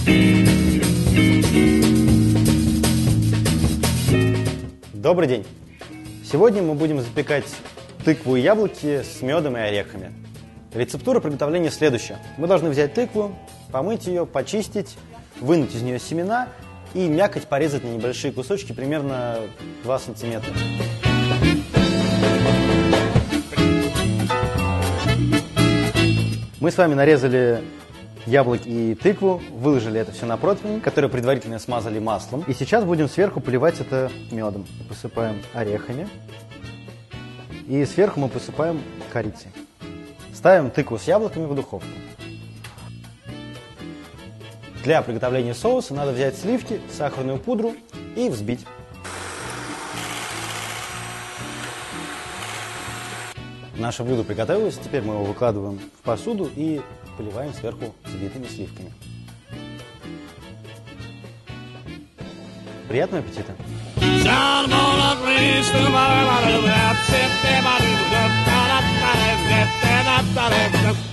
Добрый день! Сегодня мы будем запекать тыкву и яблоки с медом и орехами. Рецептура приготовления следующая. Мы должны взять тыкву, помыть ее, почистить, вынуть из нее семена и мякоть порезать на небольшие кусочки, примерно 2 сантиметра. Мы с вами нарезали яблоки и тыкву, выложили это все на противень, который предварительно смазали маслом. И сейчас будем сверху поливать это медом. Посыпаем орехами. И сверху мы посыпаем корицей. Ставим тыкву с яблоками в духовку. Для приготовления соуса надо взять сливки, сахарную пудру и взбить. Наше блюдо приготовилось, теперь мы его выкладываем в посуду и поливаем сверху взбитыми сливками. Приятного аппетита!